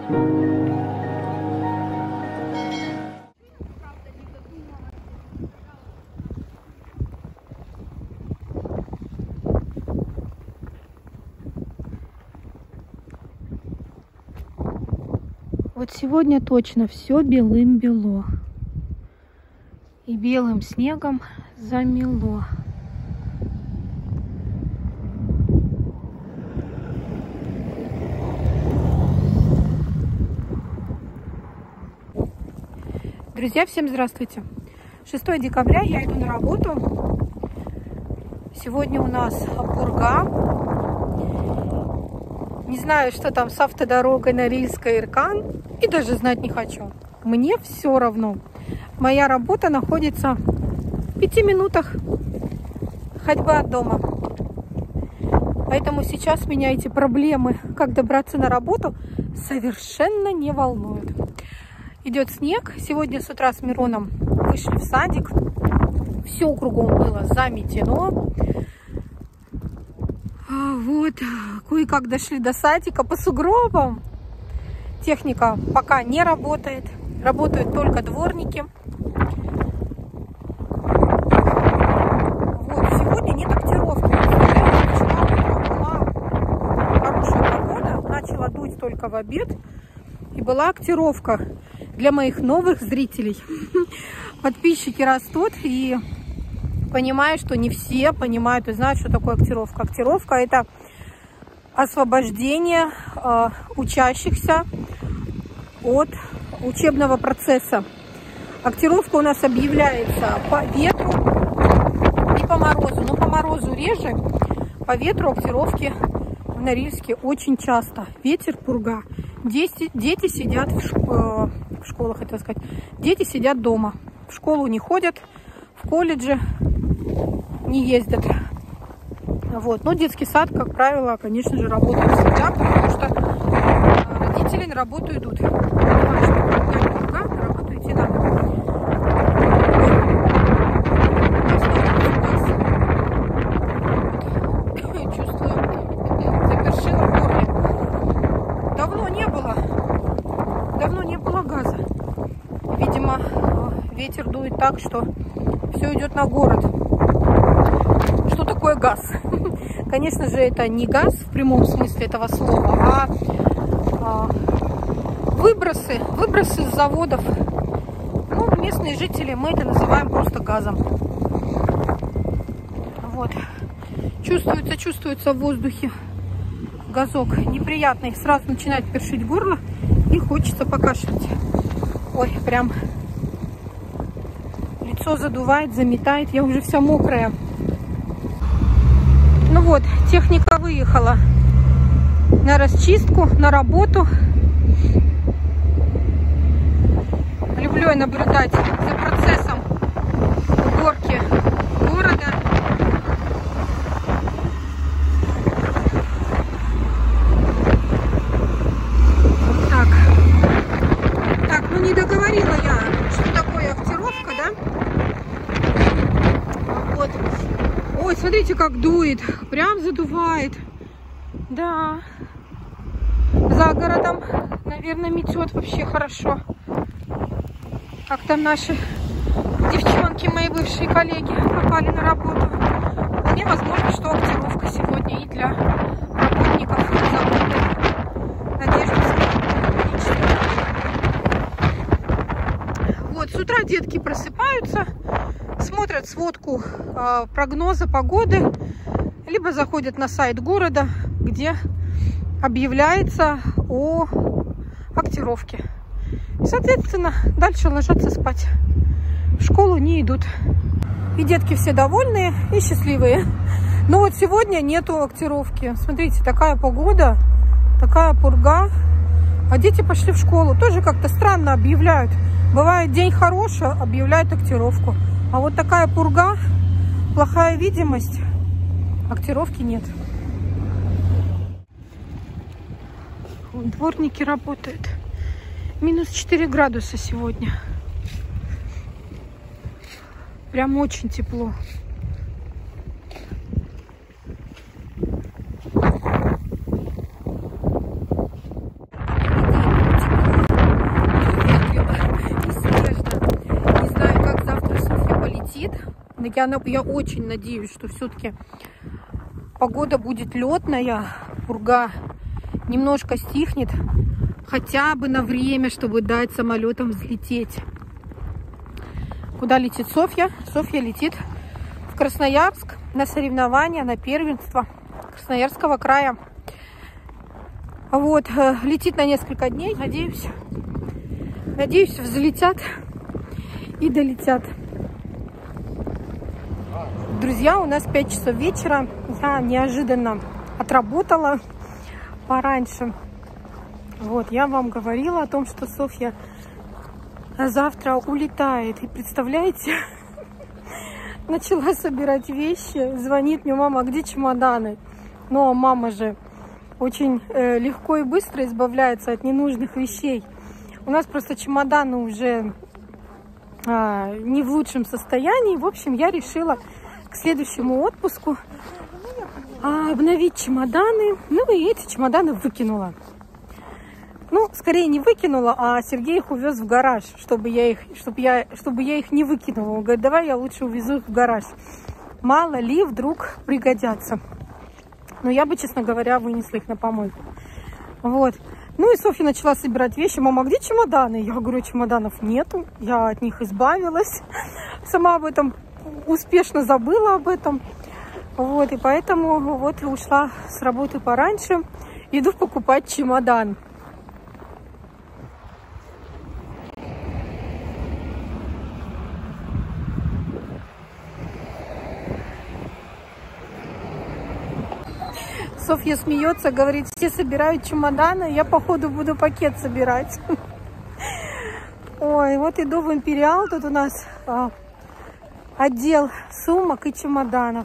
Вот сегодня точно все белым-бело. И белым снегом замело. Друзья, всем здравствуйте! 6 декабря, я иду на работу. Сегодня у нас пурга. Не знаю, что там с автодорогой Норильска-Иркан, и даже знать не хочу. Мне все равно. Моя работа находится в 5 минутах ходьбы от дома. Поэтому сейчас меня эти проблемы, как добраться на работу, совершенно не волнуют. Идет снег. Сегодня с утра с Мироном вышли в садик. Все кругом было заметено. Вот, кое-как дошли до садика по сугробам. Техника пока не работает. Работают только дворники. Вот, сегодня нет актировки. Была хорошая погода. Начала дуть только в обед. И была актировка для моих новых зрителей. Подписчики растут, и понимаю, что не все понимают и знают, что такое актировка. Актировка – это освобождение учащихся от учебного процесса. Актировка у нас объявляется по ветру и по морозу. Но по морозу реже, по ветру актировки в Норильске очень часто. Ветер, пурга. Дети сидят в школах, хотела сказать. Дети сидят дома. В школу не ходят, в колледже не ездят. Вот. Но детский сад, как правило, конечно же, работает всегда, потому что родители на работу идут. Понимаю, что пурга, на работу идти надо. Чувствую, запершило в горле. Давно не было газа. Видимо, ветер дует так, что все идет на город. Что такое газ? Конечно же, это не газ в прямом смысле этого слова, а выбросы с заводов. Ну, местные жители, мы это называем просто газом. Вот. Чувствуется в воздухе газок неприятный. Сразу начинает першить горло и хочется покашлять. Ой, прям лицо задувает, заметает. Я уже вся мокрая. Ну вот, техника выехала на расчистку, на работу. Люблю я наблюдать за процессом уборки города. Так, ну не договорила я, что такое актировка, да? Вот. Ой, смотрите, как дует. Прям задувает. Да. За городом, наверное, метет вообще хорошо. Как там наши девчонки, мои бывшие коллеги, попали на работу. Вполне возможно, что актировка сегодня и для работников завода Надежды. Вот, с утра детки просыпаются, смотрят сводку прогноза погоды, либо заходят на сайт города, где объявляется о актировке. И, соответственно, дальше ложатся спать. В школу не идут. И детки все довольные и счастливые. Но вот сегодня нету актировки. Смотрите, такая погода, такая пурга. А дети пошли в школу. Тоже как-то странно объявляют. Бывает день хороший, объявляют актировку. А вот такая пурга, плохая видимость, актировки нет. Дворники работают. Минус 4 градуса сегодня. Прям очень тепло. Я очень надеюсь, что все-таки погода будет летная, пурга немножко стихнет, хотя бы на время, чтобы дать самолетам взлететь. Куда летит Софья? Софья летит в Красноярск на соревнования, на первенство Красноярского края. Вот, летит на несколько дней. Надеюсь, взлетят и долетят. Друзья, у нас 5 часов вечера. Я неожиданно отработала пораньше. Вот, я вам говорила о том, что Софья завтра улетает. И представляете, начала собирать вещи. Звонит мне мама: а где чемоданы? Но мама же очень легко и быстро избавляется от ненужных вещей. У нас просто чемоданы уже не в лучшем состоянии. В общем, я решила к следующему отпуску обновить чемоданы. Ну и эти чемоданы выкинула. Ну, скорее не выкинула, а Сергей их увез в гараж, чтобы я их не выкинула. Он говорит: давай я лучше увезу их в гараж. Мало ли, вдруг пригодятся. Но я бы, честно говоря, вынесла их на помойку. Вот. Ну и Софья начала собирать вещи. Мама, а где чемоданы? Я говорю: чемоданов нету. Я от них избавилась. Сама об этом успешно забыла об этом. Вот. И поэтому вот ушла с работы пораньше. Иду покупать чемодан. Софья смеется, говорит: все собирают чемоданы, я походу буду пакет собирать. Ой, вот иду в Империал, тут у нас отдел сумок и чемоданов.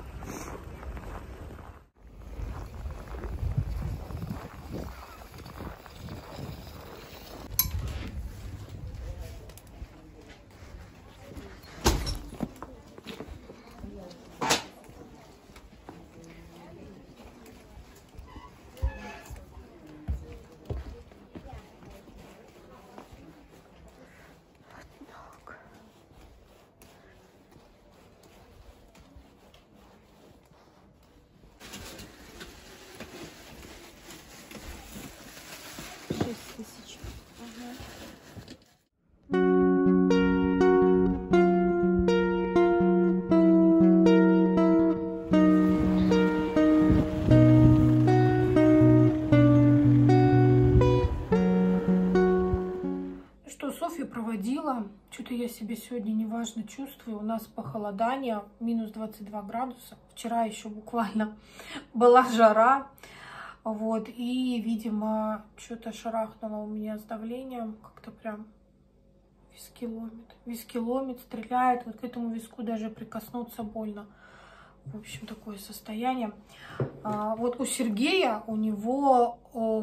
Проводила. Что-то я себя сегодня неважно чувствую. У нас похолодание, минус 22 градуса. Вчера еще буквально была жара. Вот. И, видимо, что-то шарахнуло у меня с давлением. Как-то прям виски ломит. Виски ломит, стреляет. Вот к этому виску даже прикоснуться больно. В общем, такое состояние. Вот у Сергея, у него...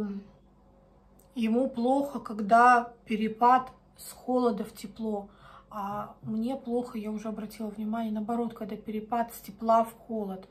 ему плохо, когда перепад с холода в тепло, а мне плохо, я уже обратила внимание, наоборот, когда перепад с тепла в холод.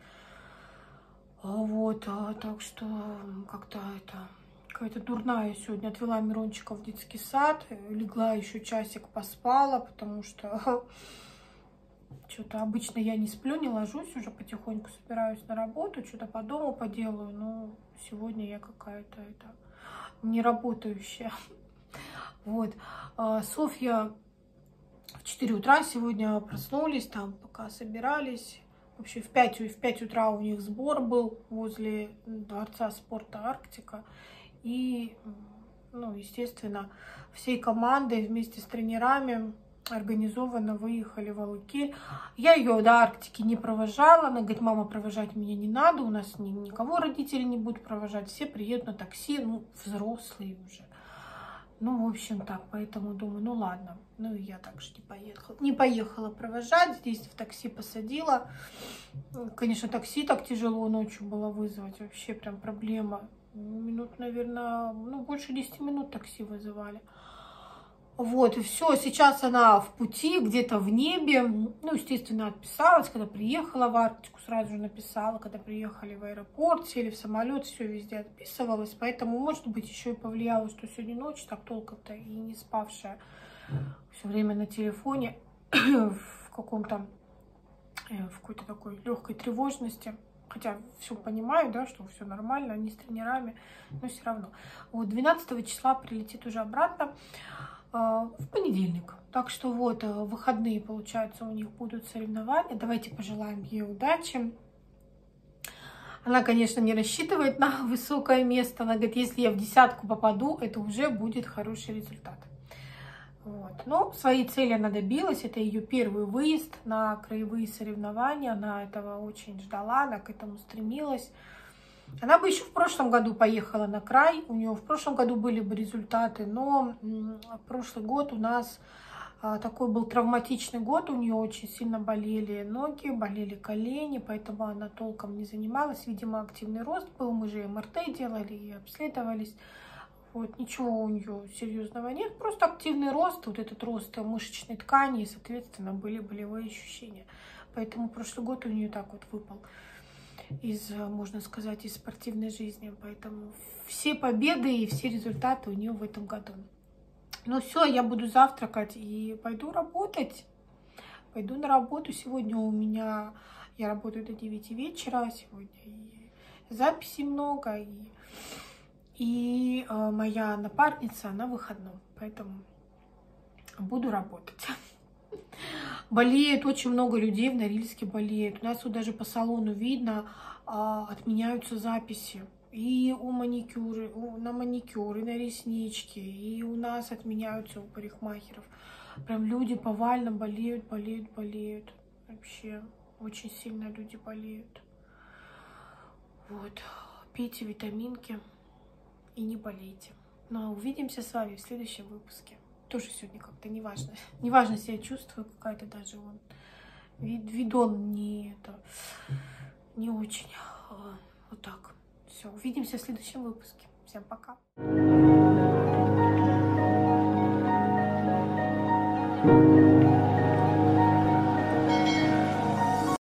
Вот, так что как-то это какая-то дурная сегодня. Отвела Мирончика в детский сад, легла еще часик, поспала, потому что что-то обычно я не сплю, не ложусь, уже потихоньку собираюсь на работу, что-то по дому поделаю, но сегодня я какая-то не работающая. Вот. Софья в 4 утра сегодня проснулись, там пока собирались. Вообще в 5 утра у них сбор был возле дворца спорта Арктика. И, ну, естественно, всей командой вместе с тренерами организованно выехали в Алыкель. Я ее до Арктики не провожала. Она говорит: мама, провожать меня не надо, у нас никого родители не будут провожать, все приедут на такси, ну, взрослые уже. Ну, в общем, так, поэтому думаю, ну ладно. Ну, и я также не поехала провожать, здесь в такси посадила. Конечно, такси так тяжело ночью было вызвать, вообще прям проблема. Минут, наверное, ну, больше 10 минут такси вызывали. Вот, и все, сейчас она в пути, где-то в небе. Ну, естественно, отписалась, когда приехала в Арктику, сразу же написала, когда приехали в аэропорт, сели в самолет, все везде отписывалась. Поэтому, может быть, еще и повлияло, что сегодня ночь так толком-то и не спавшая все время на телефоне в каком-то в какой-то такой легкой тревожности. Хотя все понимаю, да, что все нормально, они с тренерами, но все равно. Вот 12 числа прилетит уже обратно в понедельник. Так что вот выходные, получается, у них будут соревнования. Давайте пожелаем ей удачи. Она, конечно, не рассчитывает на высокое место. Она говорит, если я в десятку попаду, это уже будет хороший результат. Вот. Но своей цели она добилась. Это ее первый выезд на краевые соревнования. Она этого очень ждала, она к этому стремилась. Она бы еще в прошлом году поехала на край. У нее в прошлом году были бы результаты. Но прошлый год у нас такой был травматичный год. У нее очень сильно болели ноги, болели колени. Поэтому она толком не занималась. Видимо, активный рост был. Мы же МРТ делали и обследовались. Вот, ничего у нее серьезного нет, просто активный рост, вот этот рост мышечной ткани, и, соответственно, были болевые ощущения. Поэтому прошлый год у нее так вот выпал из, можно сказать, из спортивной жизни. Поэтому все победы и все результаты у нее в этом году. Ну все, я буду завтракать и пойду работать. Пойду на работу. Сегодня у меня, я работаю до 9 вечера, сегодня и записей много, и моя напарница на выходном, поэтому буду работать. Болеет очень много людей в Норильске, болеет. У нас вот даже по салону видно, отменяются записи. И у маникюры, на маникюр, и на реснички, и у нас отменяются у парикмахеров. Прям люди повально болеют, болеют. Вообще очень сильно люди болеют. Вот, пейте витаминки. И не болейте. Но увидимся с вами в следующем выпуске. Тоже сегодня как-то неважно. Неважно себя чувствую, какая-то даже вон. Видон не очень. Вот так. Все, увидимся в следующем выпуске. Всем пока.